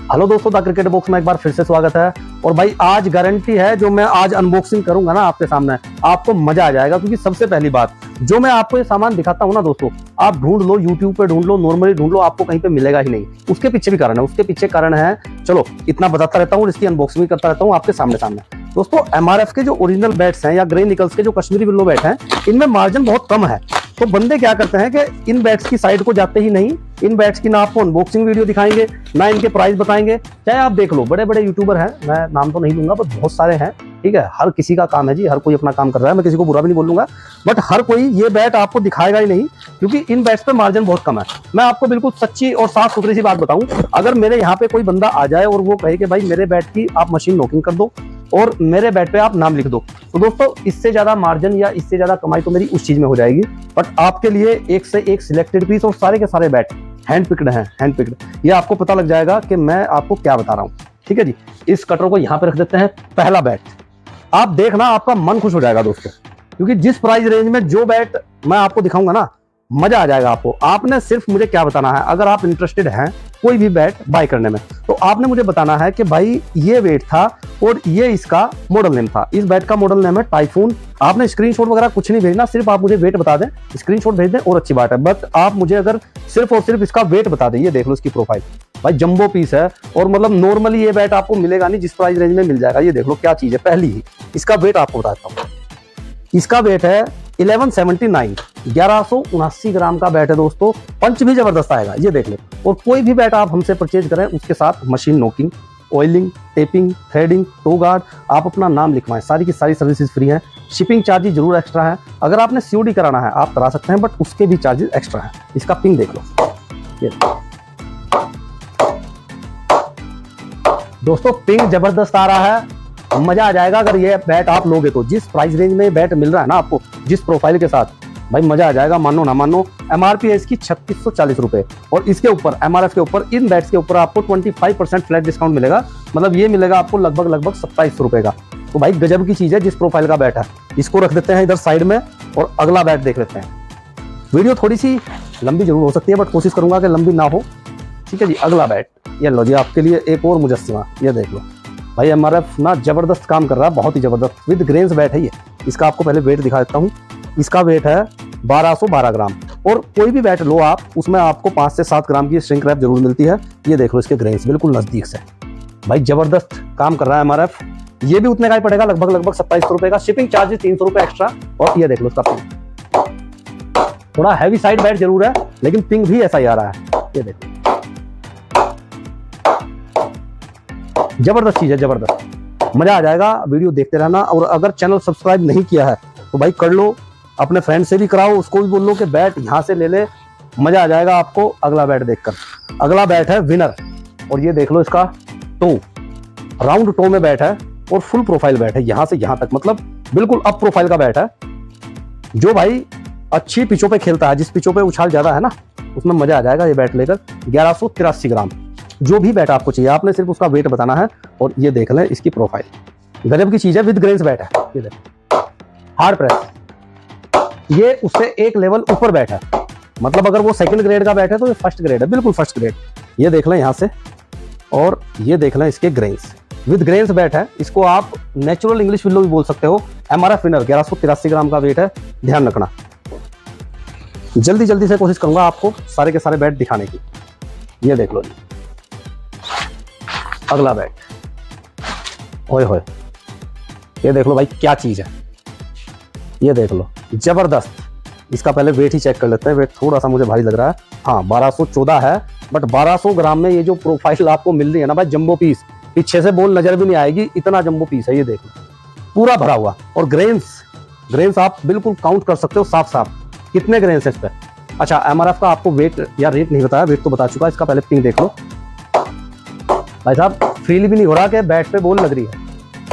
Hello दोस्तों, the cricket box में एक बार फिर से स्वागत है। और भाई आज गारंटी है, जो मैं आज अनबॉक्सिंग करूंगा ना आपके सामने, आपको मजा आ जाएगा। क्योंकि सबसे पहली बात, जो मैं आपको ये सामान दिखाता हूँ ना दोस्तों, आप ढूंढ लो, यूट्यूब पे ढूंढ लो, नॉर्मली ढूंढ लो, आपको कहीं पे मिलेगा ही नहीं। उसके पीछे भी कारण है, उसके पीछे कारण है, चलो इतना बताता रहता हूँ, इसकी अनबॉक्सिंग करता रहता हूँ आपके सामने दोस्तों। MRF के जो ओरिजिनल बैट्स हैं या ग्रे निकल्स के जो कश्मीरी विल्लो बैट हैं, इनमें मार्जिन बहुत कम है। तो बंदे क्या करते हैं कि इन बैट्स की साइड को जाते ही नहीं, इन बैट्स की ना आपको अनबॉक्सिंग वीडियो दिखाएंगे, ना इनके प्राइस बताएंगे। चाहे आप देख लो, बड़े बड़े यूट्यूबर हैं, मैं नाम तो नहीं लूंगा, बट बहुत सारे हैं, ठीक है। हर किसी का काम है जी, हर कोई अपना काम कर रहा है, मैं किसी को बुरा भी नहीं बोलूंगा, बट हर कोई ये बैट आपको दिखाएगा ही नहीं, क्योंकि इन बैट्स पे मार्जिन बहुत कम है। मैं आपको बिल्कुल सच्ची और साफ सुथरी सी बात बताऊं, अगर मेरे यहाँ पे कोई बंदा आ जाए और वो कहे कि भाई मेरे बैट की आप मशीन नॉकिंग कर दो और मेरे बैट पे आप नाम लिख दो, तो दोस्तों इससे ज्यादा मार्जिन या इससे ज्यादा कमाई तो मेरी उस चीज में हो जाएगी। बट आपके लिए एक से एक सिलेक्टेड पीस और सारे के सारे बैट हैंड पिक्ड हैं, हैंड पिक्ड। ये आपको पता लग जाएगा कि मैं आपको क्या बता रहा हूँ, ठीक है जी। इस कटर को यहाँ पे रख देते हैं। पहला बैट आप देखना, आपका मन खुश हो जाएगा दोस्तों, क्योंकि जिस प्राइस रेंज में जो बैट मैं आपको दिखाऊंगा ना, मजा आ जाएगा आपको। आपने सिर्फ मुझे क्या बताना है, अगर आप इंटरेस्टेड हैं कोई भी बैट बाय करने में, तो आपने मुझे बताना है कि भाई ये वेट था और ये इसका मॉडल नेम था। इस बैट का मॉडल नेम है टाइफून। आपने स्क्रीनशॉट वगैरह कुछ नहीं भेजना, सिर्फ आप मुझे वेट बता दें, स्क्रीनशॉट भेज दें और अच्छी बात है। बट आप मुझे अगर सिर्फ और सिर्फ इसका वेट बता दें, ये देख लो इसकी प्रोफाइल, भाई जंबो पीस है। और मतलब नॉर्मली ये बैट आपको मिलेगा नहीं, जिस प्राइस रेंज में मिल जाएगा। ये देख लो क्या चीज है। पहली ही इसका वेट आपको बताता हूँ, इसका वेट है 1179, 1179 ग्राम का बैट है दोस्तों। पंच भी जबरदस्त आएगा, ये देख लो। और कोई भी बैट आप हमसे परचेज करें, उसके साथ machine knocking, oiling, taping, threading, toe guard, आप अपना नाम लिखवाएं, सारी की सारी सर्विसेज फ्री हैं। शिपिंग चार्जेस जरूर एक्स्ट्रा है। अगर आपने COD कराना है आप करा सकते हैं, बट उसके भी चार्जेस एक्स्ट्रा है। इसका पिंग देख लो, ये दोस्तों पिंग जबरदस्त आ रहा है, मजा आ जाएगा। अगर ये बैट आप लोगे तो, जिस प्राइस रेंज में बैट मिल रहा है ना आपको, जिस प्रोफाइल के साथ, भाई मजा आ जाएगा, मानो ना मानो। MRP है इसकी 3640 रुपए, और इसके ऊपर MRF के ऊपर इन बैट्स के ऊपर आपको 25% फ्लैट डिस्काउंट मिलेगा। मतलब ये मिलेगा आपको लगभग 2700 रुपए का। तो भाई गजब की चीज है, जिस प्रोफाइल का बैट है। इसको रख देते हैं इधर साइड में और अगला बैट देख लेते हैं। वीडियो थोड़ी सी लंबी जरूर हो सकती है, बट कोशिश करूंगा कि लंबी ना हो, ठीक है जी। अगला बैट ये लो जी, आपके लिए एक और मुजस्सिमा, ये देख लो भाई। MRF ना जबरदस्त काम कर रहा है, बहुत ही जबरदस्त। विद ग्रेन्स बैट है ये। इसका आपको पहले वेट दिखा देता हूँ। इसका वेट है 1212 ग्राम। और कोई भी बैट लो आप, उसमें आपको 5 से 7 ग्राम की श्रिंक रैप जरूर मिलती है। ये देख लो इसके ग्रेन्स बिल्कुल नजदीक से, भाई जबरदस्त काम कर रहा है MRF। ये भी उतने का ही पड़ेगा, लगभग 2700 रुपए का। शिपिंग चार्जेस 300 रुपए एक्स्ट्रा। और ये देख लो इसका पिंग, थोड़ा हैवी साइड बैट जरूर है, लेकिन पिंग भी ऐसा ही आ रहा है। ये देखो जबरदस्त चीज है, जबरदस्त, मजा आ जाएगा। वीडियो देखते रहना। और अगर चैनल सब्सक्राइब नहीं किया है तो भाई कर लो, अपने फ्रेंड से भी कराओ, उसको भी बोल लो कि बैट यहाँ से ले ले, मजा आ जाएगा आपको अगला बैट देखकर। अगला बैट है विनर, और ये देख लो इसका टो, राउंड टो में बैट है और फुल प्रोफाइल बैट है, यहाँ से यहाँ तक, मतलब बिल्कुल अप प्रोफाइल का बैट है। जो भाई अच्छी पिचों पे खेलता है, जिस पिचों पे उछाल ज्यादा है ना, उसमें मजा आ जाएगा ये बैट लेकर। 1183 ग्राम। जो भी बैट आपको चाहिए, आपने सिर्फ उसका वेट बताना है। और ये देख लें इसकी प्रोफाइल, गजब की चीज है। विद ग्रेन्स बैट है, ये देख, हार्ड प्रेस। ये उससे एक लेवल ऊपर बैट है, मतलब अगर वो सेकंड ग्रेड का बैट है तो ये फर्स्ट ग्रेड है, बिल्कुल फर्स्ट ग्रेड। ये देख लें यहाँ से, और ये देख लें इसके ग्रेन्स, विद ग्रेन्स बैट है। इसको आप नेचुरल इंग्लिश विल्लो भी बोल सकते हो। MRF विनर, 1183 ग्राम का वेट है, ध्यान रखना। जल्दी जल्दी से कोशिश करूंगा आपको सारे के सारे बैट दिखाने की। ये देख लो जी अगला बैट, ओए होए, ये देख लो भाई क्या चीज है। ये देख लो जबरदस्त। इसका पहले वेट ही चेक कर लेते हैं। वेट थोड़ा सा मुझे भारी लग रहा है, हाँ 1214 है, बट 1200 ग्राम में ये जो प्रोफाइल आपको मिल रही है ना भाई, जंबो पीस, पीछे से बॉल नजर भी नहीं आएगी, इतना जंबो पीस है। ये देख लो पूरा भरा हुआ। और ग्रेन्स आप बिल्कुल काउंट कर सकते हो साफ साफ, कितने ग्रेन्स है इस पे। अच्छा, MRF का आपको वेट या रेट नहीं बताया, वेट तो बता चुका। इसका पहले पिंग देख लो भाई साहब, फील भी नहीं हो रहा कि बैट पे बॉल लग रही है।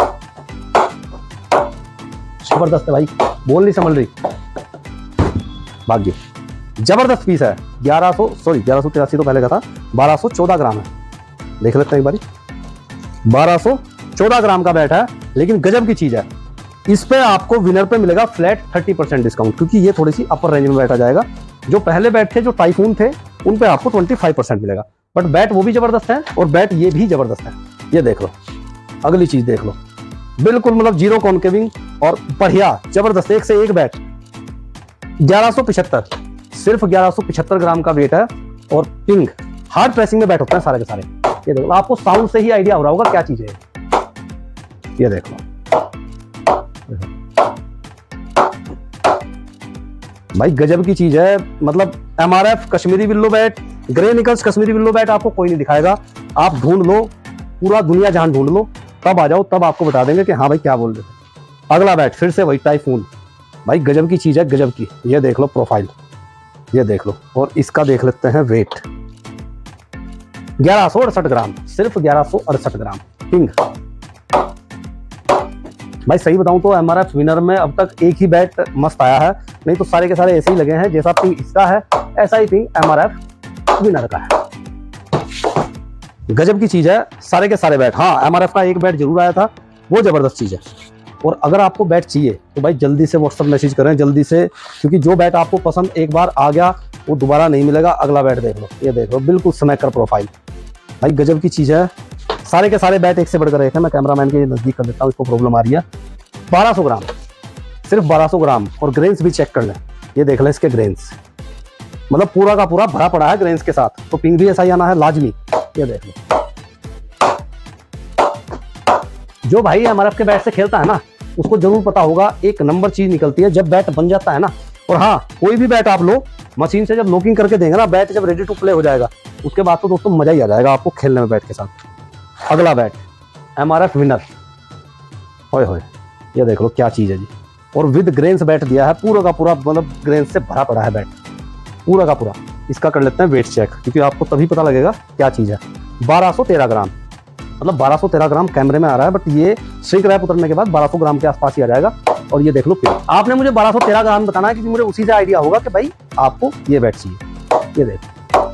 जबरदस्त है भाई, बॉल नहीं संभल रही, भाग्य जबरदस्त पीस है। 1183 तो पहले का था, 1214 ग्राम है। देख लेते हैं एक बारी, 1214 ग्राम का बैट है, लेकिन गजब की चीज है। इस पे आपको विनर पे मिलेगा फ्लैट 30% डिस्काउंट, क्योंकि ये थोड़ी सी अपर रेंज में बैठ आ जाएगा। जो पहले बैट थे, जो टाइफून थे, उन पे आपको 25% मिलेगा। बट बैट वो भी जबरदस्त है और बैट ये भी जबरदस्त है। ये देख लो, अगली चीज देख लो, बिल्कुल मतलब जीरो कॉन्केविंग और बढ़िया जबरदस्त एक से एक बैट। 1175, सिर्फ 1175 ग्राम का वेट है और पिंग हार्ड प्रेसिंग में बैट होता है सारे के सारे। ये देखो, आपको साउंड से ही आइडिया हो रहा होगा क्या चीज है। ये देख लो भाई, गजब की चीज है। मतलब MRF Kashmiri willow bat, Gray Nicolls Kashmiri willow bat आपको कोई नहीं दिखाएगा। आप ढूंढ लो, पूरा दुनिया जहां ढूंढ लो, तब आ जाओ, तब आपको बता देंगे कि हाँ भाई क्या बोल रहे थे। अगला बैट फिर से वही टाइफून, भाई गजब की चीज है, गजब की। ये देख लो प्रोफाइल, ये देख लो, और इसका देख लेते हैं वेट। 1168 ग्राम, सिर्फ 1168 ग्राम पिंग। भाई सही बताऊं तो MRF विनर में अब तक एक ही बैट मस्त आया है, नहीं तो सारे के सारे ऐसे ही लगे हैं। जैसा पिंग इसका है ऐसा ही पिंग MRF विनर का है। गजब की चीज है सारे के सारे बैट। हाँ, MRF का एक बैट जरूर आया था, वो जबरदस्त चीज है। और अगर आपको बैट चाहिए तो भाई जल्दी से व्हाट्सएप मैसेज करें, जल्दी से, क्योंकि जो बैट आपको पसंद एक बार आ गया वो दोबारा नहीं मिलेगा। अगला बैट देख लो, ये देख लो, बिल्कुल स्नैकर प्रोफाइल, भाई गजब की चीज है। सारे के सारे बैट एक से बढ़कर एक है। मैं कैमरामैन के नजदीक कर देता हूँ, इसको प्रॉब्लम आ रही है। 1200 ग्राम, सिर्फ 1200 ग्राम। और ग्रेन्स भी चेक कर लें, ये देख लें इसके ग्रेन्स, मतलब पूरा का पूरा भरा पड़ा है ग्रेन्स के साथ। तो पिंग भी ऐसा ही आना है लाजमी। ये देख लो, जो भाई MRF के बैट से खेलता है ना, उसको जरूर पता होगा एक नंबर चीज निकलती है जब बैट बन जाता है ना। और हाँ, कोई भी बैट आप लो, मशीन से जब लॉकिंग करके देंगे ना, बैट जब रेडी टू प्ले हो जाएगा, उसके बाद तो दोस्तों मजा ही आ जाएगा आपको खेलने में बैट के साथ। अगला बैट MRF विनर, होय होय, ये देख लो क्या चीज है जी। और विद ग्रेन्स बैट दिया है, पूरा का पूरा, मतलब ग्रेन्स से भरा पड़ा है बैट पूरा का पूरा। इसका कर लेते हैं वेट चेक, क्योंकि आपको तभी पता लगेगा क्या चीज है। 1213 ग्राम, मतलब 1213 ग्राम कैमरे में आ रहा है, बट ये श्रिंक रैप उतरने के बाद 1200 ग्राम के आसपास ही आ जाएगा। और ये देख लो पिंग, आपने मुझे 1213 ग्राम बताना है, क्योंकि मुझे उसी से आइडिया होगा कि भाई आपको ये बैट चाहिए। ये देख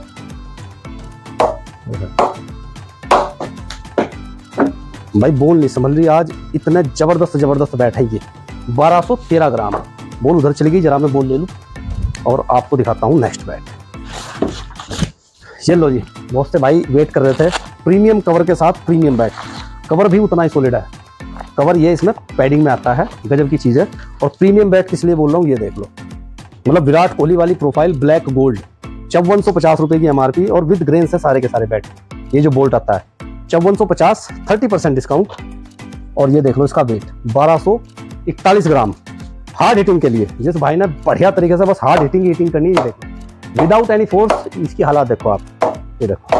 भाई, बोल नहीं समझ रही आज, इतने जबरदस्त जबरदस्त बैट है ये। 1213 ग्राम। बोल उधर चली गई, जरा मैं बोल ले लूं और आपको दिखाता हूं नेक्स्ट बैट। ये लो जी, बहुत से भाई वेट कर रहे थे प्रीमियम कवर के साथ। प्रीमियम बैट, कवर भी उतना ही सॉलिड है। कवर ये इसमें पैडिंग में आता है, गजब की चीज है। और प्रीमियम बैट किस लिए बोल रहा हूँ, ये देख लो, मतलब विराट कोहली वाली प्रोफाइल, ब्लैक गोल्ड, 5450 रुपए की MRP और विद ग्रेन से सारे के सारे बैट। ये जो बोल्ट आता है 5450, 30% डिस्काउंट। और ये देख लो इसका वेट 1241 ग्राम। हार्ड हिटिंग के लिए जिस भाई ने बढ़िया तरीके से बस हार्ड हिटिंग करनी है, ये देखो, विदाउट एनी फोर्स। इसकी हालात देखो आप, ये देखो,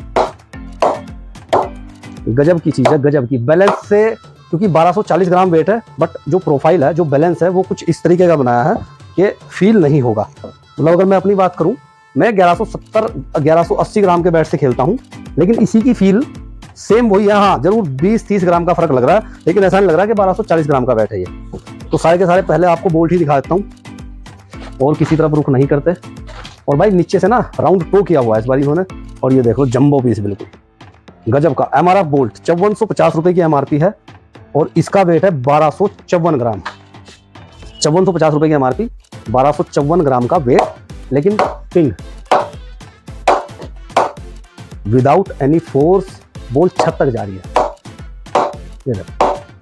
गजब की चीज है, गजब की। बैलेंस से, क्योंकि 1240 ग्राम वेट है, बट जो प्रोफाइल है, जो बैलेंस है, वो कुछ इस तरीके का बनाया है कि फील नहीं होगा। मतलब अगर मैं अपनी बात करूं, मैं 1170 1180 ग्राम के बैट से खेलता हूं, लेकिन इसी की फील सेम वही है। हाँ, जरूर 20-30 ग्राम का फर्क लग रहा है, लेकिन ऐसा नहीं लग रहा कि 1240 ग्राम का बैट है ये। तो सारे के सारे पहले आपको बोल्ट ही दिखा देता हूँ, और किसी तरफ रुख नहीं करते। और भाई नीचे से ना राउंड टो किया हुआ है इस बार इन्होंने। और ये देखो जंबो पीस, बिल्कुल गजब का। MRF बोल्ट 5450 रुपए की MRP है और इसका वेट है 1254 ग्राम। 5450 रुपए की MRP, 1254 ग्राम का वेट, लेकिन ping without any force. Ball छत तक जा रही है, ये देखो,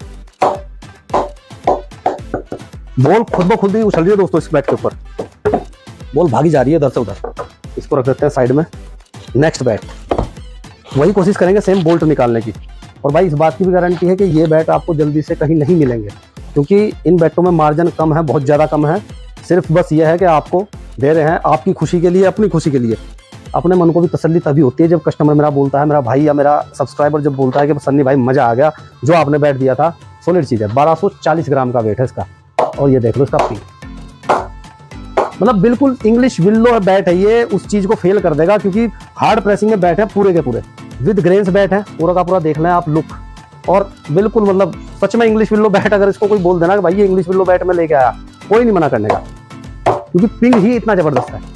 बॉल खुद ब खुद ही उछल रही है दोस्तों इस बैट के ऊपर। बॉल भागी जा रही है इधर से उधर। इसको रख देते हैं साइड में। नेक्स्ट बैट, वही कोशिश करेंगे सेम बोल्ट निकालने की। और भाई इस बात की भी गारंटी है कि ये बैट आपको जल्दी से कहीं नहीं मिलेंगे, क्योंकि इन बैटों में मार्जिन कम है, बहुत ज़्यादा कम है। सिर्फ बस ये है कि आपको दे रहे हैं आपकी खुशी के लिए, अपनी खुशी के लिए। अपने मन को भी तसल्ली तभी होती है जब कस्टमर मेरा बोलता है, मेरा भाई या मेरा सब्सक्राइबर जब बोलता है कि सन्नी भाई मज़ा आ गया, जो आपने बैट दिया था सॉलिड चीज़ है। 1240 ग्राम का वेट है इसका। और ये देख लो इसका पिंग, मतलब बिल्कुल इंग्लिश विल्लो बैट है ये, उस चीज़ को फेल कर देगा, क्योंकि हार्ड प्रेसिंग में बैट है पूरे के पूरे। विद ग्रेन्स बैट है, पूरा का पूरा देख लें आप लुक। और बिल्कुल मतलब सच में इंग्लिश विल्लो बैट, अगर इसको कोई बोल देना कि भाई ये इंग्लिश विल्लो बैट में लेके आया, कोई नहीं मना करने का, क्योंकि पिंग ही इतना जबरदस्त है।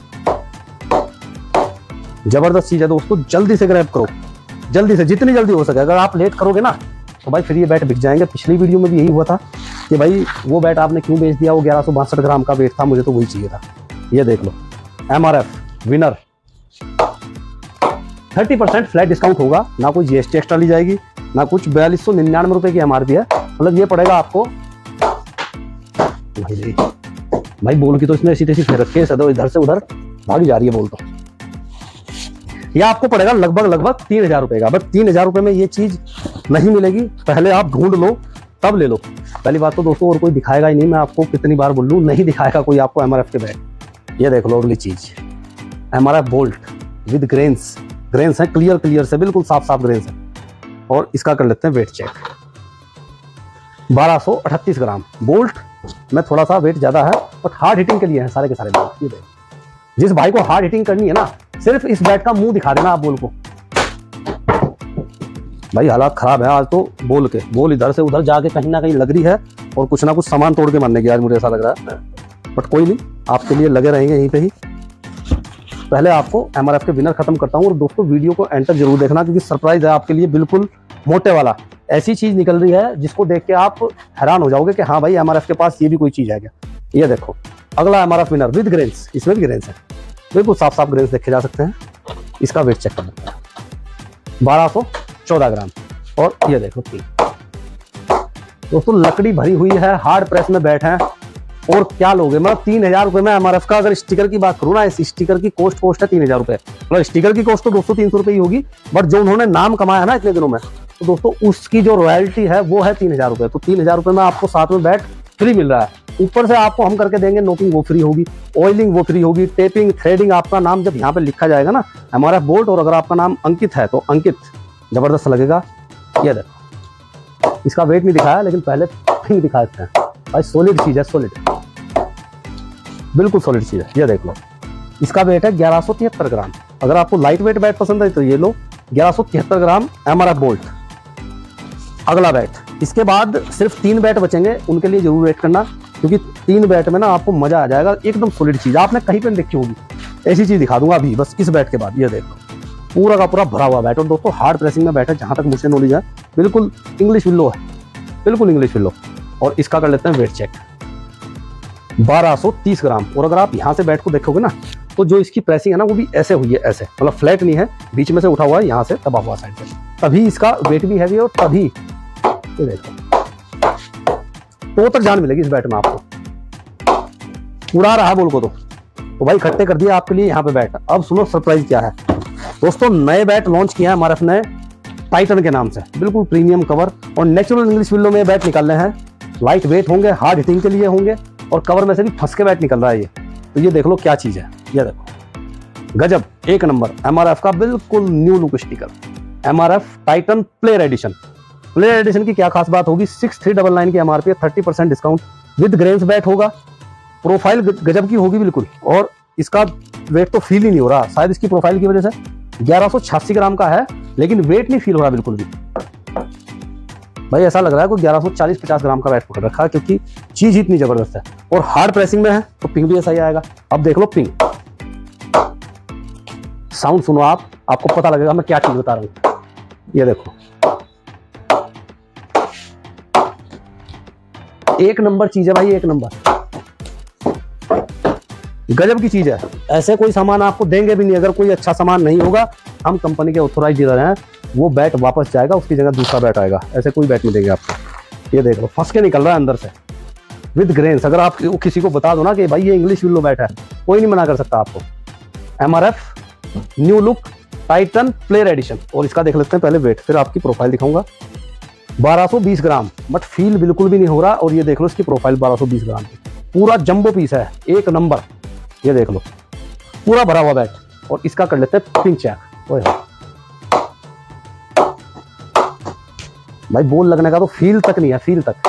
जबरदस्त चीज है दोस्तों, जल्दी से ग्रैब करो, जल्दी से, जितनी जल्दी हो सके। अगर आप लेट करोगे ना तो भाई फिर ये बैट बिक जाएंगे। पिछली वीडियो में भी यही हुआ था कि भाई वो बैट आपने क्यों बेच दिया, वो 1162 ग्राम का वेट था, मुझे तो वही चाहिए था। ये देख लो MRF विनर 30% फ्लैट डिस्काउंट होगा, ना कोई जीएसटी एक्स्ट्रा ली जाएगी, ना कुछ। 4299 रुपए की एमआरपी है, मतलब ये पड़ेगा आपको भाई बोल की तो इसने ऐसी तैसी फेर रखी है, सदो इधर से उधर भागी जा रही है बोल तो। यह आपको पड़ेगा लगभग 3000 रुपए का। बट 3000 रुपए में ये चीज नहीं मिलेगी, पहले आप ढूंढ लो तब ले लो। पहली बात तो दोस्तों और कोई दिखाएगा ही नहीं, मैं आपको कितनी बार बोल लूं, नहीं दिखाएगा कोई आपको एमआरएफ के बैट। ये देख लो अगली चीज, एमआरएफ बोल्ट विद ग्रेन्स है, क्लियर से बिल्कुल साफ ग्रेन्स है। और इसका कर लेते हैं वेट चेक। 1238 ग्राम बोल्ट में थोड़ा सा वेट ज्यादा है, बट हार्ड हिटिंग के लिए है सारे के सारे बोल्ट। ये देख, जिस भाई को हार्ड हिटिंग करनी है ना, सिर्फ इस बैट का मुंह दिखा देना आप बोल को। भाई हालात खराब है आज तो बोल के, बोल इधर से उधर जाके कहीं ना कहीं लग रही है और कुछ ना कुछ सामान तोड़ के मारने की आज मुझे ऐसा लग रहा है। बट कोई नहीं, आपके लिए लगे रहेंगे यहीं पे ही। पहले आपको एमआरएफ के विनर खत्म करता हूँ, और दोस्तों वीडियो को एंड तक जरूर देखना, क्योंकि सरप्राइज है आपके लिए बिल्कुल मोटे वाला। ऐसी चीज निकल रही है जिसको देख के आप हैरान हो जाओगे कि हाँ भाई एमआरएफ के पास ये भी कोई चीज है क्या। ये देखो अगला एमआरएफ विनर विद ग्रेन्स, इसमें भी ग्रेन्स है, बिल्कुल साफ ग्रेन्स देखे जा सकते हैं। इसका वेट चेक कर लेते हैं, 1214 ग्राम। और ये देखो दोस्तों लकड़ी भरी हुई है, हार्ड प्रेस में बैठ है। और क्या लोगे, मतलब 3000 रुपए में एमआरएफ का अगर स्टिकर की बात करूँ ना, इस स्टिकर की कॉस्ट है 3000 रुपए। मतलब स्टिकर की कॉस्ट तो 200-300 रुपए ही होगी, बट जो उन्होंने नाम कमाया ना इतने दिनों में, तो दोस्तों उसकी जो रॉयल्टी है वो है 3000 रुपए। तो 3000 रुपए में आपको साथ में बैट फ्री मिल रहा है। ऊपर से आपको हम करके देंगे, नोकिंग वो फ्री होगी, ऑयलिंग वो फ्री होगी, टेपिंग, थ्रेडिंग। आपका नाम जब यहाँ पे लिखा जाएगा ना एमआरएफ बोल्ट, और अगर आपका नाम अंकित है तो अंकित जबरदस्त लगेगा। ये देखो इसका वेट नहीं दिखाया, लेकिन पहले फिंग दिखा देते हैं भाई। सॉलिड चीज है, सॉलिड, बिल्कुल सॉलिड चीज है। ये देख लो, इसका वेट है 1173 ग्राम। अगर आपको लाइट वेट बैट पसंद है तो ये लो, 1173 ग्राम एमआरएफ बोल्ट। अगला बैट, इसके बाद सिर्फ 3 बैट बचेंगे, उनके लिए जरूर वेट करना, क्योंकि 3 बैट में ना आपको मजा आ जाएगा। एकदम सॉलिड चीज, आपने कहीं पे देखी होगी, ऐसी चीज दिखा दूंगा अभी बस इस बैट के बाद। ये देखो पूरा का पूरा भरा हुआ बैट, और दोस्तों हार्ड प्रेसिंग में बैट है, जहां तक मुझे नॉलेज है। बिल्कुल इंग्लिश विल्लो है, बिल्कुल इंग्लिश विल्लो। और इसका कर लेते हैं वेट चेक, 1230 ग्राम। और अगर आप यहाँ से बैट को देखोगे ना, तो जो इसकी प्रेसिंग है ना वो भी ऐसे हुई है, ऐसे, मतलब फ्लैट नहीं है, बीच में से उठा हुआ है, यहाँ से दबा हुआ साइड से, तभी इसका वेट भी हैवी है। और तभी ये देखो तो तक जान मिलेगी इस बैट में आपको। उड़ा रहा है बोल को तो भाई इकट्ठे कर दिया आपके लिए यहाँ पे बैट। अब सुनो सरप्राइज क्या है दोस्तों, नए बैट लॉन्च किया है एमआरएफ ने टाइटन के नाम से, बिल्कुल प्रीमियम कवर और नेचुरल इंग्लिश विल्लो में बैट निकालने हैं। लाइट वेट होंगे, हार्ड हिटिंग के लिए होंगे, और कवर में से भी फंस के बैट निकल रहा है ये। तो ये देख लो क्या चीज है, ये देखो गजब, एक नंबर एमआरएफ का बिल्कुल new look sticker, MRF Titan player edition. Player edition की क्या खास बात होगी, 6399 की MRP, 30% discount with grains bat होगा। प्रोफाइल गजब की होगी बिल्कुल, और इसका वेट तो फील ही नहीं हो रहा, शायद इसकी प्रोफाइल की वजह से। 1186 ग्राम का है, लेकिन वेट नहीं फील हो रहा बिल्कुल भी। भाई ऐसा लग रहा है कोई 1140-50 ग्राम का बैट पकड़ रखा है, क्योंकि चीज इतनी जबरदस्त है। और हार्ड प्रेसिंग में है तो पिंग भी ऐसा ही आएगा। अब देख लो पिंग, साउंड सुनो आपको पता लगेगा मैं क्या चीज बता रहा हूं। ये देखो एक नंबर चीज है भाई, एक नंबर गजब की चीज है। ऐसे कोई सामान आपको देंगे भी नहीं, अगर कोई अच्छा सामान नहीं होगा, हम कंपनी के ऑथोराइज डीलर हैं, वो बैट वापस जाएगा, उसकी जगह दूसरा बैट आएगा। ऐसे कोई बैट नहीं देंगे आपको। ये देख लो फंस के निकल रहा है अंदर से विद ग्रेन्स। अगर आप किसी को बता दो ना कि भाई ये इंग्लिश विल्लो बैट है, कोई नहीं मना कर सकता आपको। MRF new look Titan player edition. और इसका देख लेते हैं पहले वेट, फिर आपकी प्रोफाइल दिखाऊंगा। 1220 ग्राम, बट फील बिल्कुल भी नहीं हो रहा। और ये देख लो इसकी प्रोफाइल 1220 ग्राम की, पूरा जंबो पीस है, एक नंबर। ये देख लो पूरा भरा हुआ बैट। और इसका कर लेते हैं पिंक चेक। ओए भाई बोल लगने का तो फील तक नहीं है, फील तक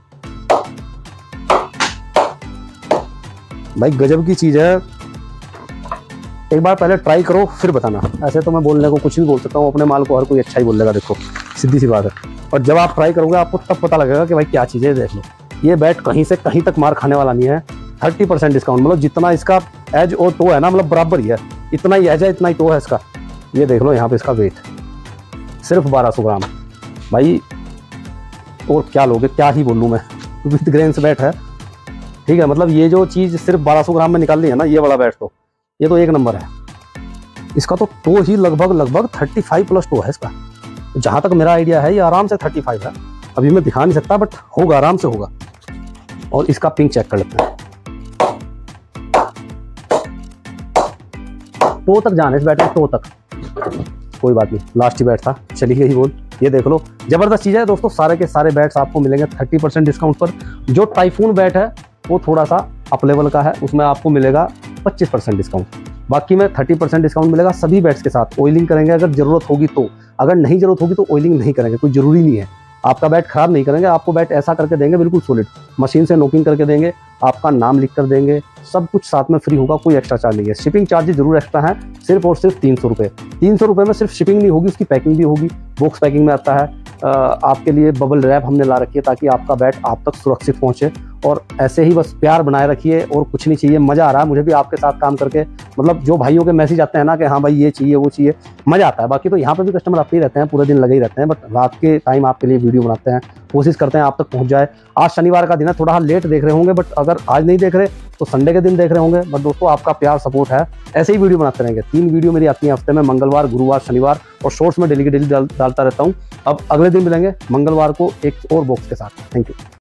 भाई गजब की चीज है। एक बार पहले ट्राई करो फिर बताना। ऐसे तो मैं बोलने को कुछ भी बोल सकता हूँ, अपने माल को हर कोई अच्छा ही बोल लेगा, देखो सीधी सी बात है। और जब आप ट्राई करोगे आपको तब पता लगेगा कि भाई क्या चीज़ है। देख लो ये बैट कहीं से कहीं तक मार खाने वाला नहीं है। 30% डिस्काउंट, मतलब जितना इसका एज और टो है ना, मतलब बराबर ही है, इतना ही एज है इतना ही टो है इसका। ये देख लो यहाँ पे इसका वेट सिर्फ 1200 ग्राम भाई। और क्या लोगे, क्या ही बोलूँ मैं, विद ग्रेन्स बैट है, ठीक है। मतलब ये जो चीज़ सिर्फ 1200 ग्राम में निकाल ली है ना, ये वाला बैट, तो ये तो एक नंबर है। इसका तो टो ही लगभग 35 प्लस टो है इसका। जहां तक मेरा आइडिया है ये आराम से 35 है। अभी मैं दिखा नहीं सकता बट होगा, आराम से होगा। और इसका पिंक चेक कर लेते हैं। टो तक जाने इस बैट में, टो तक। कोई बात नहीं, लास्ट ही बैट था, चली गई बोल। ये देख लो, जबरदस्त चीज है दोस्तों। सारे के सारे बैट्स आपको मिलेंगे 30% डिस्काउंट पर। जो टाइफून बैट है वो थोड़ा सा अप लेवल का है, उसमें आपको मिलेगा 25% डिस्काउंट। बाकी में 30% डिस्काउंट मिलेगा सभी बैट्स के साथ। ऑयलिंग करेंगे अगर जरूरत होगी तो, अगर नहीं जरूरत होगी तो ऑयलिंग नहीं करेंगे, कोई जरूरी नहीं है। आपका बैट खराब नहीं करेंगे, आपको बैट ऐसा करके देंगे बिल्कुल सॉलिड, मशीन से नोकिंग करके देंगे, आपका नाम लिख कर देंगे, सब कुछ साथ में फ्री होगा, कोई एक्स्ट्रा चार्ज नहीं है। शिपिंग चार्जेस जरूर एक्स्ट्रा है, सिर्फ और सिर्फ 300 रुपये। 300 रुपये में सिर्फ शिपिंग नहीं होगी, उसकी पैकिंग भी होगी। बॉक्स पैकिंग में आता है। आपके लिए बबल रैप हमने ला रखी है ताकि आपका बैट आप तक सुरक्षित पहुंचे। और ऐसे ही बस प्यार बनाए रखिए और कुछ नहीं चाहिए। मज़ा आ रहा है मुझे भी आपके साथ काम करके। मतलब जो भाइयों के मैसेज आते हैं ना कि हाँ भाई ये चाहिए वो चाहिए, मज़ा आता है। बाकी तो यहाँ पे भी कस्टमर आते ही रहते हैं, पूरे दिन लगे ही रहते हैं, बट रात के टाइम आपके लिए वीडियो बनाते हैं, कोशिश करते हैं आप तक पहुँच जाए। आज शनिवार का दिन है, थोड़ा लेट देख रहे होंगे, बट अगर आज नहीं देख रहे तो संडे के दिन देख रहे होंगे। बट दोस्तों आपका प्यार सपोर्ट है, ऐसे ही वीडियो बनाते रहेंगे। 3 वीडियो मेरी आती हैं हफ्ते में, मंगलवार, गुरुवार, शनिवार, और शॉर्ट्स में डेली के डेली डालता रहता हूँ। अब अगले दिन मिलेंगे मंगलवार को एक और बॉक्स के साथ। Thank you.